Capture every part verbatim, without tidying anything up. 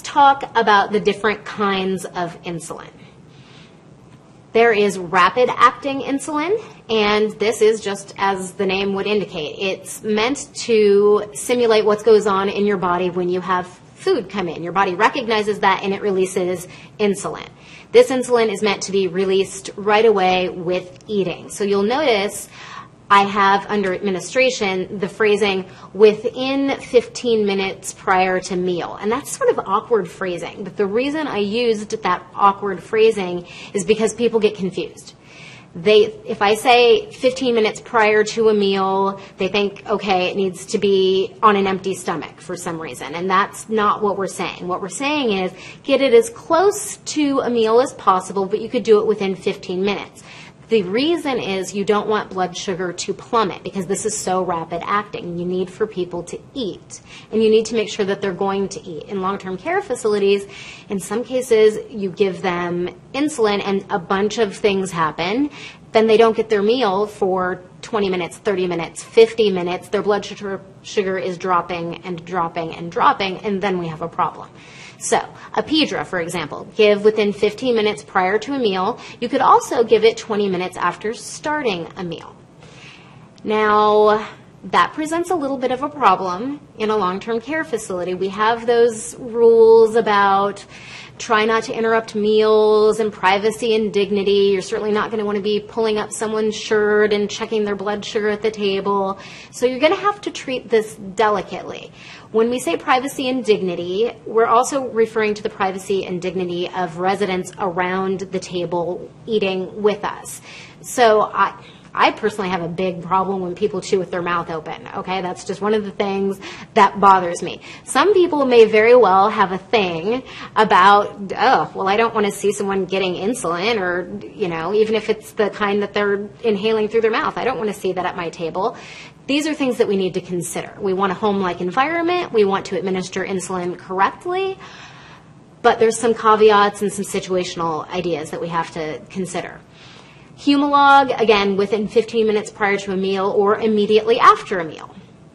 talk about the different kinds of insulin. There is rapid-acting insulin, and this is just as the name would indicate. It's meant to simulate what goes on in your body when you have food come in. Your body recognizes that and it releases insulin. This insulin is meant to be released right away with eating. So you'll notice I have under administration the phrasing within fifteen minutes prior to meal. And that's sort of awkward phrasing. But the reason I used that awkward phrasing is because people get confused. They, if I say fifteen minutes prior to a meal, they think, okay, it needs to be on an empty stomach for some reason. And that's not what we're saying. What we're saying is get it as close to a meal as possible, but you could do it within fifteen minutes. The reason is you don't want blood sugar to plummet because this is so rapid acting. You need for people to eat, and you need to make sure that they're going to eat. In long-term care facilities, in some cases, you give them insulin and a bunch of things happen. Then they don't get their meal for twenty minutes, thirty minutes, fifty minutes. Their blood sugar, sugar is dropping and dropping and dropping, and then we have a problem. So, Apidra, for example, give within fifteen minutes prior to a meal. You could also give it twenty minutes after starting a meal. Now, that presents a little bit of a problem in a long-term care facility. We have those rules about try not to interrupt meals and privacy and dignity. You're certainly not going to want to be pulling up someone's shirt and checking their blood sugar at the table. So you're going to have to treat this delicately. When we say privacy and dignity, we're also referring to the privacy and dignity of residents around the table eating with us. So I... I personally have a big problem when people chew with their mouth open, okay? That's just one of the things that bothers me. Some people may very well have a thing about, oh, well, I don't want to see someone getting insulin or, you know, even if it's the kind that they're inhaling through their mouth. I don't want to see that at my table. These are things that we need to consider. We want a home-like environment. We want to administer insulin correctly. But there's some caveats and some situational ideas that we have to consider. Humulin, again, within fifteen minutes prior to a meal or immediately after a meal.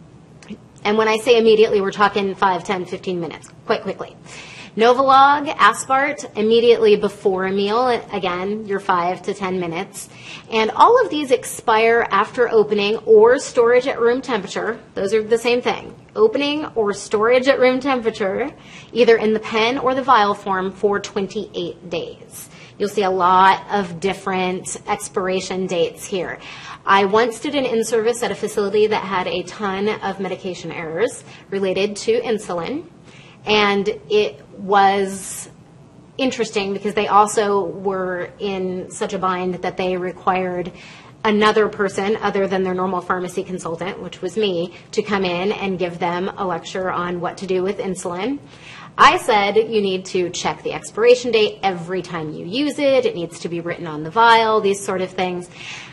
And when I say immediately, we're talking five, ten, fifteen minutes, quite quickly. Novolog, Aspart, immediately before a meal. Again, your five to ten minutes. And all of these expire after opening or storage at room temperature. Those are the same thing. Opening or storage at room temperature, either in the pen or the vial form for twenty-eight days. You'll see a lot of different expiration dates here. I once did an in-service at a facility that had a ton of medication errors related to insulin, and it was interesting because they also were in such a bind that they required another person other than their normal pharmacy consultant, which was me, to come in and give them a lecture on what to do with insulin. I said you need to check the expiration date every time you use it. It needs to be written on the vial, these sort of things.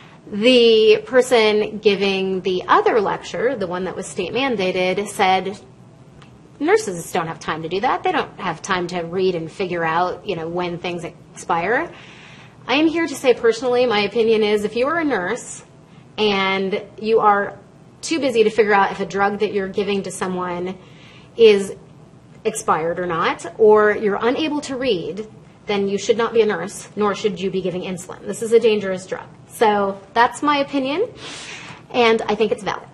The person giving the other lecture, the one that was state mandated, said nurses don't have time to do that. They don't have time to read and figure out, you know, when things expire. I am here to say personally, my opinion is if you are a nurse and you are too busy to figure out if a drug that you're giving to someone is expired or not, or you're unable to read, then you should not be a nurse, nor should you be giving insulin. This is a dangerous drug. So that's my opinion, and I think it's valid.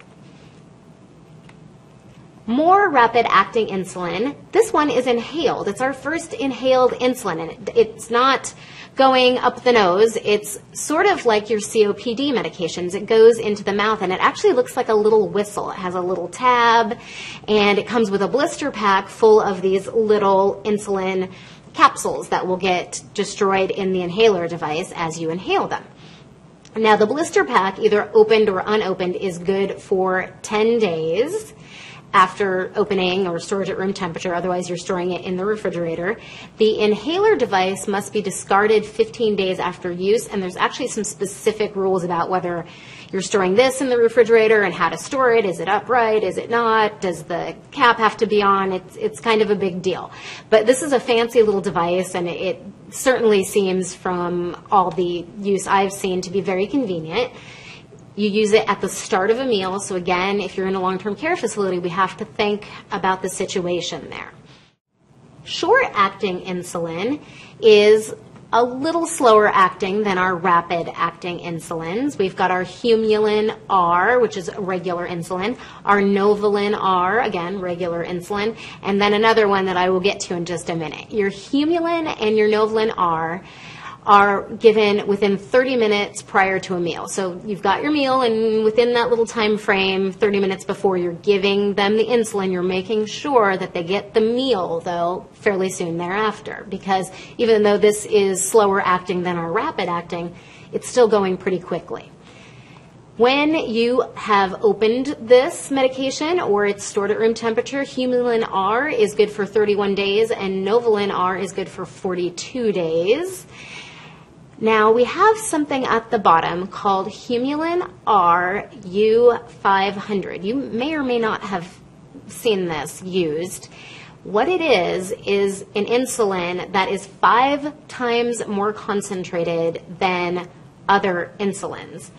More rapid-acting insulin. This one is inhaled. It's our first inhaled insulin, and it's not going up the nose. It's sort of like your C O P D medications. It goes into the mouth, and it actually looks like a little whistle. It has a little tab, and it comes with a blister pack full of these little insulin capsules that will get destroyed in the inhaler device as you inhale them. Now, the blister pack, either opened or unopened, is good for ten days after opening or storage at room temperature. Otherwise, you're storing it in the refrigerator. The inhaler device must be discarded fifteen days after use, and there's actually some specific rules about whether you're storing this in the refrigerator and how to store it. Is it upright? Is it not? Does the cap have to be on? It's, it's kind of a big deal. But this is a fancy little device, and it, it certainly seems from all the use I've seen to be very convenient. You use it at the start of a meal. So again, if you're in a long-term care facility, we have to think about the situation there. Short-acting insulin is a little slower acting than our rapid-acting insulins. We've got our Humulin R, which is regular insulin, our Novolog R, again, regular insulin, and then another one that I will get to in just a minute. Your Humulin and your Novolog R are given within thirty minutes prior to a meal. So you've got your meal, and within that little time frame, thirty minutes before you're giving them the insulin, you're making sure that they get the meal, though, fairly soon thereafter. Because even though this is slower acting than our rapid acting, it's still going pretty quickly. When you have opened this medication or it's stored at room temperature, Humulin R is good for thirty-one days and Novolog R is good for forty-two days. Now, we have something at the bottom called Humulin R U five hundred. You may or may not have seen this used. What it is, is an insulin that is five times more concentrated than other insulins.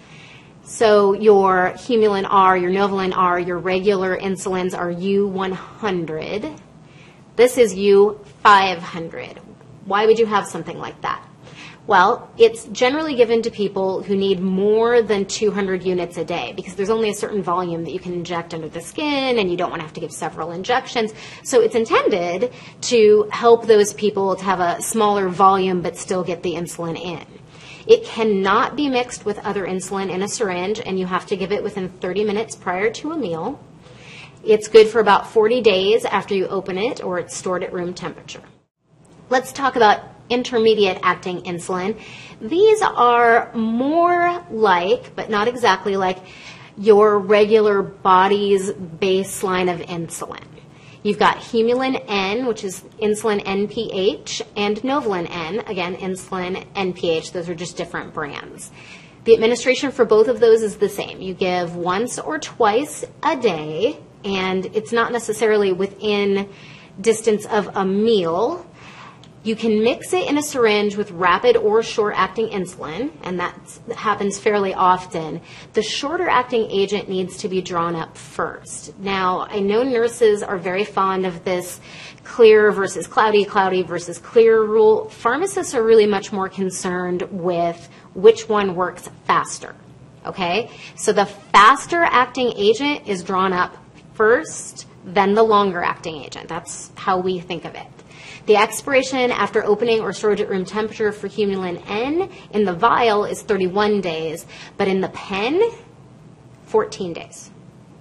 So your Humulin R, your Novolog R, your regular insulins are U one hundred. This is U five hundred. Why would you have something like that? Well, it's generally given to people who need more than two hundred units a day because there's only a certain volume that you can inject under the skin and you don't want to have to give several injections. So it's intended to help those people to have a smaller volume but still get the insulin in. It cannot be mixed with other insulin in a syringe, and you have to give it within thirty minutes prior to a meal. It's good for about forty days after you open it, or it's stored at room temperature. Let's talk about intermediate acting insulin. These are more like, but not exactly like, your regular body's baseline of insulin. You've got Humulin N, which is insulin N P H, and Novolog N, again, insulin N P H. Those are just different brands. The administration for both of those is the same. You give once or twice a day, and it's not necessarily within distance of a meal. You can mix it in a syringe with rapid or short-acting insulin, and that happens fairly often. The shorter-acting agent needs to be drawn up first. Now, I know nurses are very fond of this clear versus cloudy, cloudy versus clear rule. Pharmacists are really much more concerned with which one works faster, okay? So the faster-acting agent is drawn up first, then the longer-acting agent. That's how we think of it. The expiration after opening or storage at room temperature for Humulin N in the vial is thirty-one days, but in the pen, fourteen days.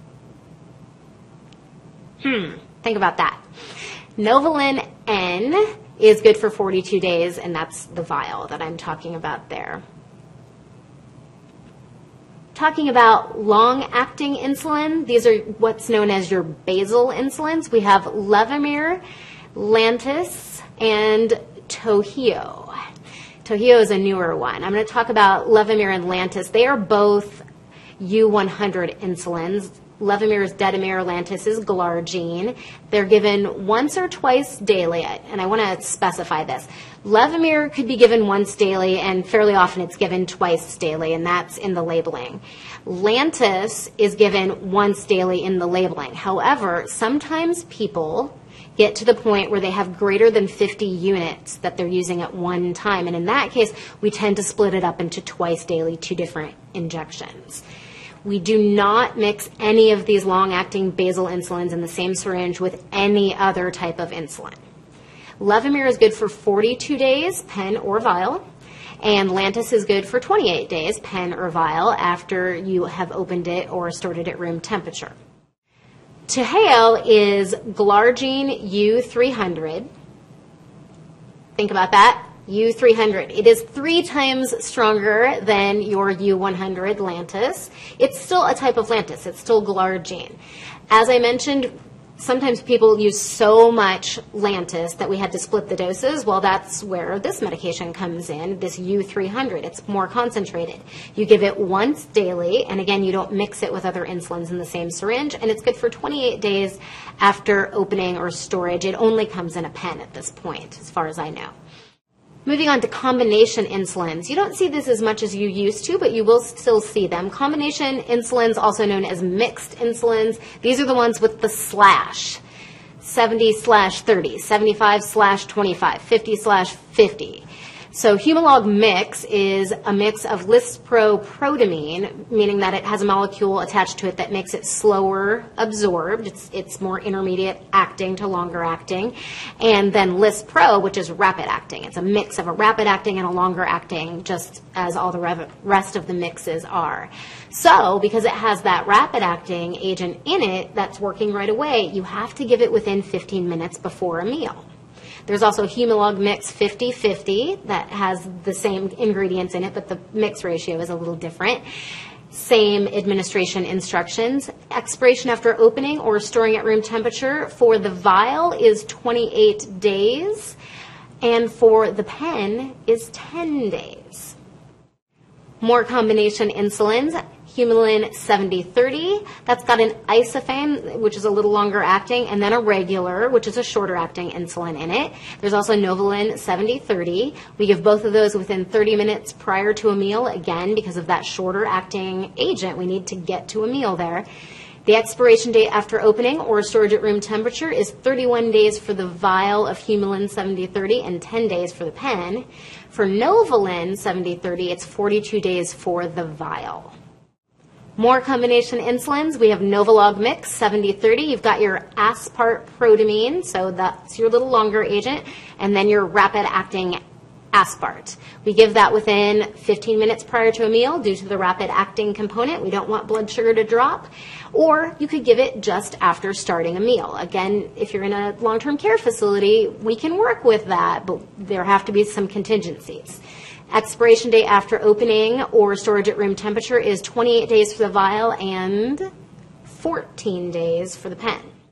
Hmm, think about that. Novolog N is good for forty-two days, and that's the vial that I'm talking about there. Talking about long-acting insulin, these are what's known as your basal insulins. We have Levemir, Lantus, and Toheo. Toheo is a newer one. I'm going to talk about Levemir and Lantus. They are both U one hundred insulins. Levemir is Dedamir, Lantus is Glargine. They're given once or twice daily, and I want to specify this. Levemir could be given once daily, and fairly often it's given twice daily, and that's in the labeling. Lantus is given once daily in the labeling. However, sometimes people get to the point where they have greater than fifty units that they're using at one time. And in that case, we tend to split it up into twice daily, two different injections. We do not mix any of these long-acting basal insulins in the same syringe with any other type of insulin. Levemir is good for forty-two days, pen or vial, and Lantus is good for twenty-eight days, pen or vial, after you have opened it or stored it at room temperature. Toheo is Glargine U three hundred. Think about that, U three hundred. It is three times stronger than your U one hundred Lantus. It's still a type of Lantus. It's still Glargine. As I mentioned, sometimes people use so much Lantus that we had to split the doses. Well, that's where this medication comes in, this U three hundred. It's more concentrated. You give it once daily, and again, you don't mix it with other insulins in the same syringe, and it's good for twenty-eight days after opening or storage. It only comes in a pen at this point, as far as I know. Moving on to combination insulins. You don't see this as much as you used to, but you will still see them. Combination insulins, also known as mixed insulins, these are the ones with the slash. seventy slash thirty, seventy-five slash twenty-five, fifty slash fifty. So Humulin mix is a mix of lisproprotamine, meaning that it has a molecule attached to it that makes it slower absorbed. It's, it's more intermediate acting to longer acting. And then Lispro, which is rapid acting. It's a mix of a rapid acting and a longer acting, just as all the rest of the mixes are. So because it has that rapid acting agent in it that's working right away, you have to give it within fifteen minutes before a meal. There's also Humulin mix fifty fifty that has the same ingredients in it, but the mix ratio is a little different. Same administration instructions. Expiration after opening or storing at room temperature for the vial is twenty-eight days, and for the pen is ten days. More combination insulins. Humulin seventy thirty, that's got an isophane, which is a little longer acting, and then a regular, which is a shorter acting insulin in it. There's also Novolog seventy thirty. We give both of those within thirty minutes prior to a meal, again, because of that shorter acting agent. We need to get to a meal there. The expiration date after opening or storage at room temperature is thirty-one days for the vial of Humulin seventy thirty and ten days for the pen. For Novolog seventy thirty, it's forty-two days for the vial. More combination insulins. We have Novolog mix seventy thirty. You've got your aspartprotamine, so that's your little longer agent, and then your rapid acting aspart. We give that within fifteen minutes prior to a meal due to the rapid acting component. We don't want blood sugar to drop. Or you could give it just after starting a meal. Again, if you're in a long-term care facility, we can work with that, but there have to be some contingencies. Expiration date after opening or storage at room temperature is twenty-eight days for the vial and fourteen days for the pen.